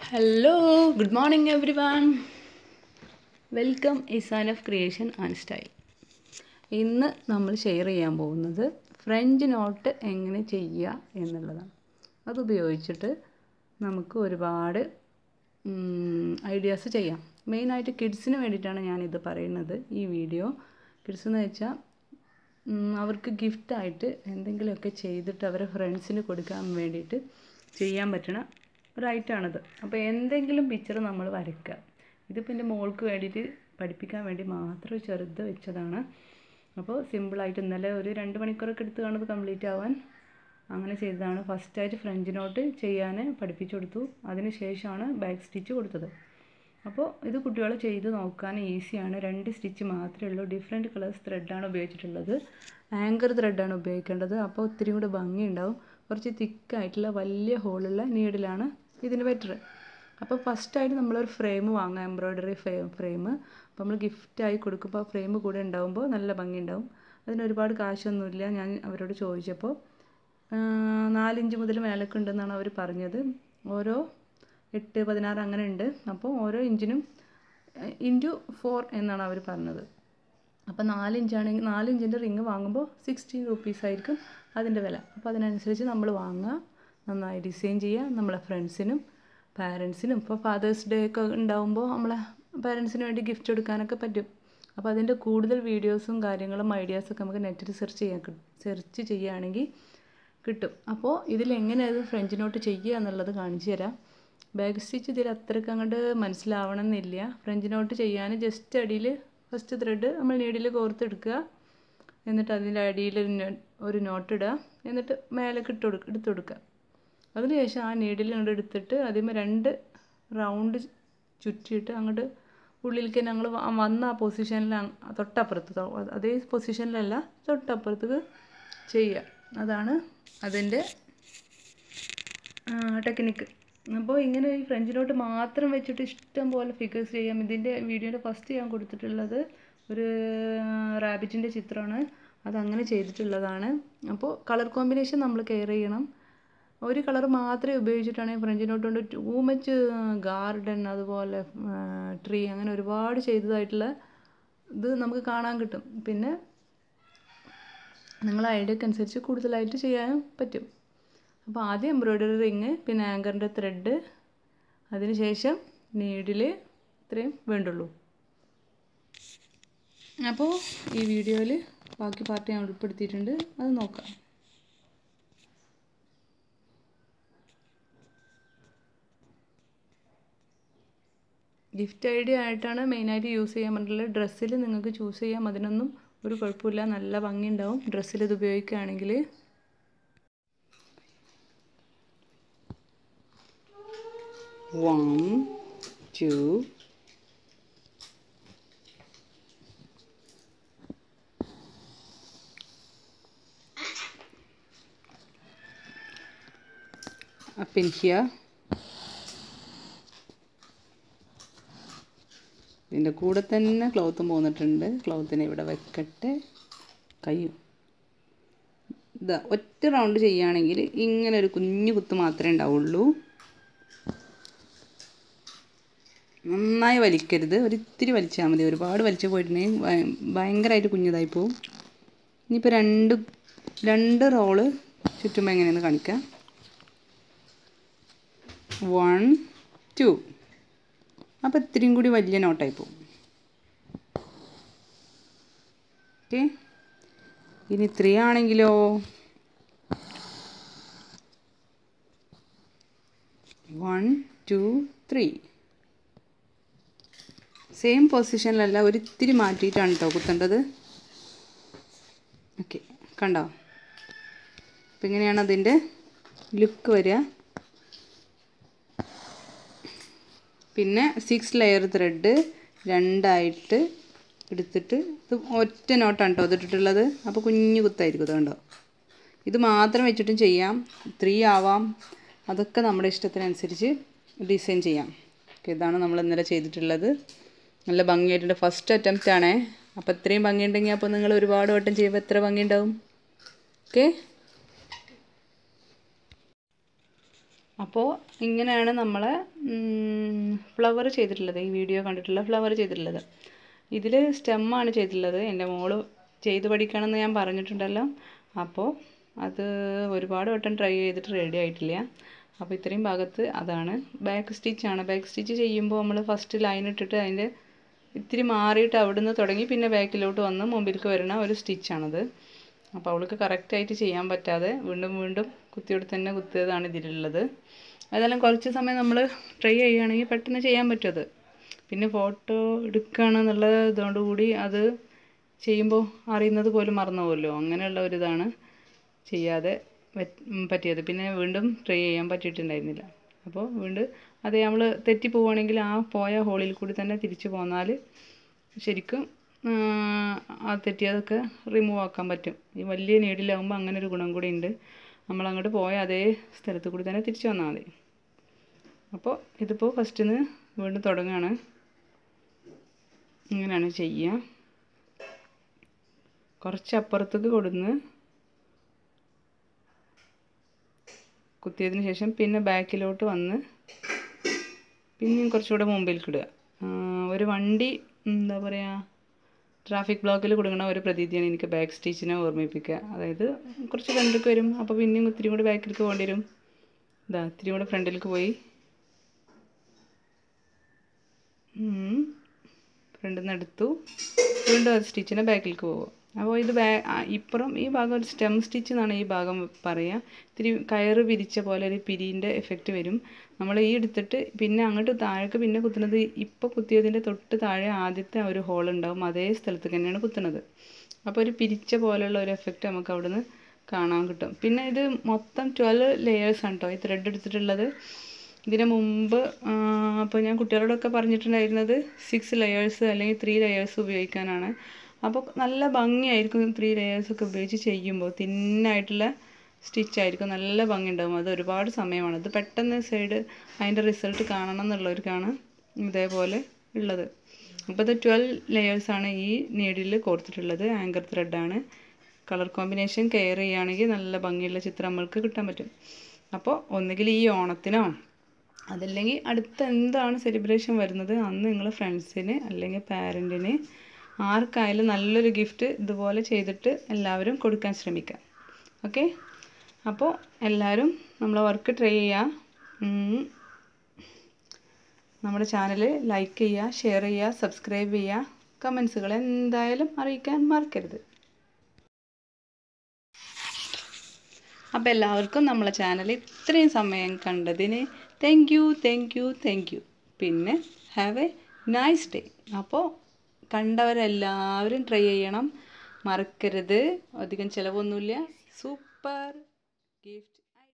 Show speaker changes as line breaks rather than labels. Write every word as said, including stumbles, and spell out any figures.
Hello, good morning everyone. Welcome Izan of creation and style. ഇന്ന് നമ്മൾ share ചെയ്യാൻ പോകുന്നത് ഫ്രഞ്ച് നോട്ട് എങ്ങനെ ചെയ്യുക എന്നുള്ളതാണ്. അതുപയോഗിച്ചിട്ട് നമുക്ക് ഒരുപാട് ഐഡിയാസ് ചെയ്യാം. മെയിനായിട്ട് കിഡ്സിന് വേണ്ടിയിട്ടാണ് ഞാനിത് പറയുന്നത്. ഈ വീഡിയോ കിഡ്സ് എന്ന് വെച്ചാൽ അവർക്ക് ഗിഫ്റ്റായിട്ട് എന്തെങ്കിലുമൊക്കെ ചെയ്തിട്ട് അവരെ ഫ്രണ്ട്സിന് കൊടുക്കാൻ വേണ്ടിയിട്ട് ചെയ്യാൻ പറ്റണ ഒരൈറ്റാണിത്. അപ്പോൾ എന്തെങ്കിലും പിക്ചർ നമ്മൾ വരയ്ക്കുക. ഇതിപ്പോൾ എൻ്റെ മോൾക്ക് വേണ്ടിയിട്ട് പഠിപ്പിക്കാൻ വേണ്ടി മാത്രം ചെറുത് വെച്ചതാണ്. അപ്പോൾ സിമ്പിളായിട്ട് ഇന്നലെ ഒരു രണ്ട് മണിക്കൂറൊക്കെ എടുത്ത് കാണുന്നത് കംപ്ലീറ്റ് ആവാൻ അങ്ങനെ ചെയ്തതാണ്. ഫസ്റ്റായിട്ട് ഫ്രഞ്ച് നോട്ട് ചെയ്യാൻ പഠിപ്പിച്ചു കൊടുത്തു. അതിന് ശേഷമാണ് ബാക്ക് സ്റ്റിച്ച് കൊടുത്തത്. അപ്പോൾ ഇത് കുട്ടികളെ ചെയ്ത് നോക്കാൻ ഈസിയാണ്. രണ്ട് സ്റ്റിച്ച് മാത്രമേ ഉള്ളൂ. ഡിഫറെൻറ്റ് കളേഴ്സ് ത്രെഡാണ് ഉപയോഗിച്ചിട്ടുള്ളത്. ആങ്കർ ത്രെഡാണ് ഉപയോഗിക്കേണ്ടത്. അപ്പോൾ ഒത്തിരി കൂടെ ഭംഗിയുണ്ടാവും. കുറച്ച് തിക്കായിട്ടുള്ള വലിയ ഹോളുള്ള നീഡിലാണ് ഇതിന് ബെറ്റർ. അപ്പോൾ ഫസ്റ്റായിട്ട് നമ്മളൊരു ഫ്രെയിം വാങ്ങാം, എംബ്രോയ്ഡറി ഫ്രെയിം ഫ്രെയിം അപ്പോൾ നമ്മൾ ഗിഫ്റ്റായി കൊടുക്കുമ്പോൾ ഫ്രെയിം കൂടെ ഉണ്ടാകുമ്പോൾ നല്ല ഭംഗിയുണ്ടാവും. അതിന് ഒരുപാട് കാശൊന്നുമില്ല. ഞാൻ അവരോട് ചോദിച്ചപ്പോൾ നാലിഞ്ച് മുതൽ മേലൊക്കെ ഉണ്ടെന്നാണ് അവർ പറഞ്ഞത്. ഓരോ എട്ട് പതിനാറ് അങ്ങനെ ഉണ്ട്. അപ്പോൾ ഓരോ ഇഞ്ചിനും ഇൻറ്റു ഫോർ എന്നാണ് അവർ പറഞ്ഞത്. അപ്പോൾ നാലിഞ്ചാണെങ്കിൽ നാലിഞ്ചിൻ്റെ റിങ് വാങ്ങുമ്പോൾ സിക്സ്റ്റീൻ റുപ്പീസ് ആയിരിക്കും അതിൻ്റെ വില. അപ്പോൾ അതിനനുസരിച്ച് നമ്മൾ വാങ്ങുക, നന്നായി ഡിസൈൻ ചെയ്യുക. നമ്മളെ ഫ്രണ്ട്സിനും പാരൻസിനും ഇപ്പോൾ ഫാദേഴ്സ് ഡേ ഒക്കെ ഉണ്ടാകുമ്പോൾ നമ്മളെ പാരൻസിന് വേണ്ടി ഗിഫ്റ്റ് കൊടുക്കാനൊക്കെ പറ്റും. അപ്പോൾ അതിൻ്റെ കൂടുതൽ വീഡിയോസും കാര്യങ്ങളും ഐഡിയാസൊക്കെ നമുക്ക് നെറ്റിൽ സെർച്ച് ചെയ്യാൻ സെർച്ച് ചെയ്യുകയാണെങ്കിൽ കിട്ടും. അപ്പോൾ ഇതിലെങ്ങനെയത് ഫ്രഞ്ച് നോട്ട് ചെയ്യുക എന്നുള്ളത് കാണിച്ചു തരാം. ബാക്ക് സ്റ്റിച്ച് ഇതിൽ അത്രയ്ക്ക് അങ്ങോട്ട് മനസ്സിലാവണമെന്നില്ല. ഫ്രഞ്ച് നോട്ട് ചെയ്യാൻ ജസ്റ്റ് അടിയിൽ ഫസ്റ്റ് ത്രെഡ് നമ്മൾ നീഡിൽ കോർത്തെടുക്കുക. എന്നിട്ട് അതിൻ്റെ അടിയിൽ ഒരു നോട്ട് ഇടുക. എന്നിട്ട് മേലേക്ക് ഇട്ട് കൊടുക്കുക എടുത്ത് കൊടുക്കുക. അതിനുശേഷം ആ നീഡിൽ അങ്ങോട്ട് എടുത്തിട്ട് അതിന്മേൽ രണ്ട് റൗണ്ട് ചുറ്റിയിട്ട് അങ്ങോട്ട് ഉള്ളിലേക്ക് ഞങ്ങൾ വന്ന ആ പൊസിഷനിൽ തൊട്ടപ്പുറത്ത് അതേ പൊസിഷനിലല്ല തൊട്ടപ്പുറത്തേക്ക് ചെയ്യുക. അതാണ് അതിൻ്റെ ടെക്നിക്ക്. അപ്പോൾ ഇങ്ങനെ ഈ ഫ്രഞ്ച് നോട്ട് മാത്രം വെച്ചിട്ട് ഇഷ്ടം പോലെ ഫിഗേഴ്സ് ചെയ്യാം. ഇതിൻ്റെ വീഡിയോയുടെ ഫസ്റ്റ് ഞാൻ കൊടുത്തിട്ടുള്ളത് ഒരു റാബിറ്റിൻ്റെ ചിത്രമാണ്. അതങ്ങനെ ചെയ്തിട്ടുള്ളതാണ്. അപ്പോൾ കളർ കോമ്പിനേഷൻ നമ്മൾ കെയർ ചെയ്യണം. ഒരു കളർ മാത്രമേ ഉപയോഗിച്ചിട്ടാണെങ്കിൽ ഫ്രഞ്ച് നോട്ട് കൊണ്ട് ടൂ മച്ച് ഗാർഡൻ അതുപോലെ ട്രീ അങ്ങനെ ഒരുപാട് ചെയ്തതായിട്ടുള്ള ഇത് നമുക്ക് കാണാൻ കിട്ടും. പിന്നെ നിങ്ങളെ ഐഡിയക്ക് അനുസരിച്ച് കൂടുതലായിട്ട് ചെയ്യാനും പറ്റും. അപ്പോൾ ആദ്യം എംബ്രോയ്ഡറി റിങ്, പിന്നെ ആങ്കറിൻ്റെ ത്രെഡ്, അതിന് ശേഷം നീഡിൽ, ഇത്രയും വേണ്ടുള്ളൂ. അപ്പോൾ ഈ വീഡിയോയിൽ ബാക്കി പാർട്ട് ഞാൻ ഉൾപ്പെടുത്തിയിട്ടുണ്ട്, അത് നോക്കാം. ഗിഫ്റ്റ് ഐഡിയ ആയിട്ടാണ് മെയിനായിട്ട് യൂസ് ചെയ്യാൻ പറഞ്ഞിട്ടുള്ളത്. ഡ്രസ്സിൽ നിങ്ങൾക്ക് ചൂസ് ചെയ്യാം, അതിനൊന്നും ഒരു കുഴപ്പമില്ല, നല്ല ഭംഗിയുണ്ടാവും ഡ്രസ്സിൽ ഇത് ഉപയോഗിക്കുകയാണെങ്കിൽ. One two up in here. ഇതിൻ്റെ കൂടെ തന്നെ ക്ലോത്തും പോന്നിട്ടുണ്ട്. ക്ലോത്തിനെ ഇവിടെ വെക്കട്ടെ. കയ്യും ഇതാ ഒറ്റ റൗണ്ട് ചെയ്യുകയാണെങ്കിൽ ഇങ്ങനെ ഒരു കുഞ്ഞു കുത്ത് മാത്രമേ ഉണ്ടാവുള്ളൂ. നന്നായി വലിക്കരുത്, ഒരിത്തിരി വലിച്ചാൽ മതി. ഒരുപാട് വലിച്ചു പോയിട്ടുണ്ടെങ്കിൽ ഭയങ്കരമായിട്ട് കുഞ്ഞതായി പോവും. ഇനിയിപ്പോൾ രണ്ട് രണ്ട് റോള് ചുറ്റുമ്പോൾ എങ്ങനെയെന്ന് കാണിക്കാം. വൺ ടു അപ്പോൾ ഇത്രയും കൂടി വലിയ നോട്ടായി പോകും. ഓക്കെ, ഇനി ത്രീ ആണെങ്കിലോ വൺ ടു ത്രീ സെയിം പൊസിഷനിലല്ല, ഒരിത്തിരി മാറ്റിയിട്ടാണ് കേട്ടോ കുത്തേണ്ടത്. ഓക്കെ, കണ്ടോ? അപ്പം ഇങ്ങനെയാണ് അതിൻ്റെ ലുക്ക് വരിക. പിന്നെ സിക്സ് ലെയർ ത്രെഡ് രണ്ടായിട്ട് എടുത്തിട്ട് ഇത് ഒറ്റ നോട്ടാണ് കേട്ടോ ഇതിട്ടിട്ടുള്ളത്. അപ്പോൾ കുഞ്ഞു കുത്തായിരിക്കും ഇത്, കണ്ടോ? ഇത് മാത്രം വെച്ചിട്ടും ചെയ്യാം, ത്രീ ആവാം, അതൊക്കെ നമ്മുടെ ഇഷ്ടത്തിനനുസരിച്ച് ഡിസൈൻ ചെയ്യാം. ഓക്കെ, ഇതാണ് നമ്മൾ ഇന്നലെ ചെയ്തിട്ടുള്ളത്. നല്ല ഭംഗിയായിട്ടുണ്ട്. ഫസ്റ്റ് അറ്റംപ്റ്റ് ആണേ. അപ്പോൾ ഇത്രയും ഭംഗിയുണ്ടെങ്കിൽ അപ്പോൾ നിങ്ങൾ ഒരുപാട് വട്ടം ചെയ്യുമ്പോൾ എത്ര ഭംഗിയുണ്ടാവും. ഓക്കെ, അപ്പോൾ ഇങ്ങനെയാണ് നമ്മളെ ഫ്ലവർ ചെയ്തിട്ടുള്ളത്. ഈ വീഡിയോ കണ്ടിട്ടുള്ള ഫ്ലവർ ചെയ്തിട്ടുള്ളത്. ഇതിൽ സ്റ്റെമ്മാണ് ചെയ്തിട്ടുള്ളത്. എൻ്റെ മോള് ചെയ്ത് പഠിക്കണമെന്ന് ഞാൻ പറഞ്ഞിട്ടുണ്ടല്ലോ. അപ്പോൾ അത് ഒരുപാട് വട്ടം ട്രൈ ചെയ്തിട്ട് റെഡി ആയിട്ടില്ല. അപ്പോൾ ഇത്രയും ഭാഗത്ത് അതാണ് ബാക്ക് സ്റ്റിച്ചാണ്. ബാക്ക് സ്റ്റിച്ച് ചെയ്യുമ്പോൾ നമ്മൾ ഫസ്റ്റ് ലൈൻ ഇട്ടിട്ട് അതിൻ്റെ ഇത്തിരി മാറിയിട്ട് അവിടുന്ന് തുടങ്ങി പിന്നെ ബാക്കിലോട്ട് വന്ന് മുമ്പിലേക്ക് വരുന്ന ഒരു സ്റ്റിച്ചാണത്. അപ്പോൾ അവൾക്ക് കറക്റ്റായിട്ട് ചെയ്യാൻ പറ്റാതെ വീണ്ടും വീണ്ടും കുത്തിയോട് തന്നെ കുത്തിയതാണ് ഇതിലുള്ളത്. അതെല്ലാം കുറച്ച് സമയം നമ്മൾ ട്രൈ ചെയ്യുകയാണെങ്കിൽ പെട്ടെന്ന് ചെയ്യാൻ പറ്റും അത്. പിന്നെ ഫോട്ടോ എടുക്കുകയാണെന്നുള്ള ഇതോടുകൂടി അത് ചെയ്യുമ്പോൾ അറിയുന്നത് പോലും മറന്നു പോകുമല്ലോ. അങ്ങനെയുള്ള ഒരിതാണ് ചെയ്യാതെ പറ്റിയത്. പിന്നെ വീണ്ടും ട്രൈ ചെയ്യാൻ പറ്റിയിട്ടുണ്ടായിരുന്നില്ല. അപ്പോൾ വീണ്ടും അത് നമ്മൾ തെറ്റി പോവുകയാണെങ്കിൽ ആ പോയ ഹോളിൽ കൂടി തന്നെ തിരിച്ചു പോന്നാൽ ശരിക്കും ആ തെറ്റിയതൊക്കെ റിമൂവ് ആക്കാൻ പറ്റും. ഈ വലിയ നീഡിലാകുമ്പോൾ അങ്ങനെ ഒരു ഗുണം കൂടി ഉണ്ട്. നമ്മളങ്ങോട്ട് പോയ അതേ സ്ഥലത്ത് കൂടി തന്നെ തിരിച്ചു വന്നാൽ മതി. അപ്പോൾ ഇതിപ്പോൾ ഫസ്റ്റിൽ നിന്ന് വീണ്ടും തുടങ്ങുകയാണ്. ഇങ്ങനെയാണ് ചെയ്യുക. കുറച്ച് അപ്പുറത്തേക്ക് കൊടുന്ന് കുത്തിയതിന് ശേഷം പിന്നെ ബാക്കിലോട്ട് വന്ന് പിന്നെയും കുറച്ചുകൂടെ മുമ്പിലേക്ക് ഇടുക. ഒരു വണ്ടി എന്താ പറയുക ട്രാഫിക് ബ്ലോക്കിൽ കൊടുക്കുന്ന ഒരു പ്രതീതിയാണ് എനിക്ക് ബാക്ക് സ്റ്റിച്ചിനെ ഓർമ്മിപ്പിക്കുക. അതായത് കുറച്ച് ഫ്രണ്ടിലേക്ക് വരും, അപ്പോൾ പിന്നെയും ഇത്തിരി കൂടെ ബാക്കിലേക്ക് പോകേണ്ടി വരും. ഇതാ ഇത്തിരി കൂടെ ഫ്രണ്ടിലേക്ക് പോയി ഫ്രണ്ടിൽ നിന്ന് എടുത്തു, വീണ്ടും അത് സ്റ്റിച്ചിനെ ബാക്കിലേക്ക് പോകുക. അപ്പോൾ ഇത് ബാ ഇപ്പുറം ഈ ഭാഗം ഒരു സ്റ്റെം സ്റ്റിച്ച് എന്നാണ് ഈ ഭാഗം പറയുക. ഇത്തിരി കയറ് പിരിച്ച പോലെ ഒരു പിരീൻ്റെ എഫക്റ്റ് വരും. നമ്മൾ ഈ എടുത്തിട്ട് പിന്നെ അങ്ങോട്ട് താഴേക്ക് പിന്നെ കുത്തുന്നത് ഇപ്പോൾ കുത്തിയതിൻ്റെ തൊട്ട് താഴെ ആദ്യത്തെ ഒരു ഹോൾ ഉണ്ടാവും, അതേ സ്ഥലത്ത് തന്നെയാണ് കുത്തുന്നത്. അപ്പോൾ ഒരു പിരിച്ച പോലെയുള്ള ഒരു എഫക്റ്റ് നമുക്ക് അവിടുന്ന് കാണാൻ കിട്ടും. പിന്നെ ഇത് മൊത്തം ട്വൽവ് ലെയേഴ്സാണ് കേട്ടോ ഈ ത്രെഡ് എടുത്തിട്ടുള്ളത്. ഇതിന് മുമ്പ് അപ്പോൾ ഞാൻ കുട്ടികളോടൊക്കെ പറഞ്ഞിട്ടുണ്ടായിരുന്നത് സിക്സ് ലെയേഴ്സ് അല്ലെങ്കിൽ ത്രീ ലെയേഴ്സ് ഉപയോഗിക്കാനാണ്. അപ്പോൾ നല്ല ഭംഗിയായിരിക്കും ത്രീ ലെയേഴ്സൊക്കെ ഉപയോഗിച്ച് ചെയ്യുമ്പോൾ. തിന്നായിട്ടുള്ള സ്റ്റിച്ചായിരിക്കും, നല്ല ഭംഗി ഉണ്ടാകും. അത് ഒരുപാട് സമയമാണ്. അത് പെട്ടെന്ന് സൈഡ് അതിൻ്റെ റിസൾട്ട് കാണണം എന്നുള്ളവർക്കാണ് ഇതേപോലെ ഉള്ളത്. അപ്പോൾ ഇത് ട്വൽവ് ലെയേഴ്സാണ് ഈ നീഡിൽ കോർത്തിട്ടുള്ളത്. ആങ്കർ ത്രെഡാണ്. കളർ കോമ്പിനേഷൻ കെയർ ചെയ്യുകയാണെങ്കിൽ നല്ല ഭംഗിയുള്ള ചിത്രം നമ്മൾക്ക് കിട്ടാൻ പറ്റും. അപ്പോൾ ഒന്നുകിൽ ഈ ഓണത്തിനോ അതല്ലെങ്കിൽ അടുത്ത എന്താണ് സെലിബ്രേഷൻ വരുന്നത് അന്ന് നിങ്ങൾ ഫ്രണ്ട്സിന് അല്ലെങ്കിൽ പാരൻറ്റിന് ആർക്കായാലും നല്ലൊരു ഗിഫ്റ്റ് ഇതുപോലെ ചെയ്തിട്ട് എല്ലാവരും കൊടുക്കാൻ ശ്രമിക്കുക. ഓക്കെ, അപ്പോൾ എല്ലാവരും നമ്മളെ വർക്ക് ട്രൈ ചെയ്യുക. നമ്മുടെ ചാനൽ ലൈക്ക് ചെയ്യുക, ഷെയർ ചെയ്യുക, സബ്സ്ക്രൈബ് ചെയ്യുക. കമൻസുകൾ എന്തായാലും അറിയിക്കാൻ മറക്കരുത്. അപ്പോൾ എല്ലാവർക്കും നമ്മളെ ചാനൽ ഇത്രയും സമയം കണ്ടതിന് thank you thank you thank you. പിന്നെ ഹാവ് എ നൈസ് ഡേ. അപ്പോൾ കണ്ടവരെല്ലാവരും ട്രൈ ചെയ്യണം, മറക്കരുത്. അധികം ചിലവൊന്നുമില്ല. Super gift.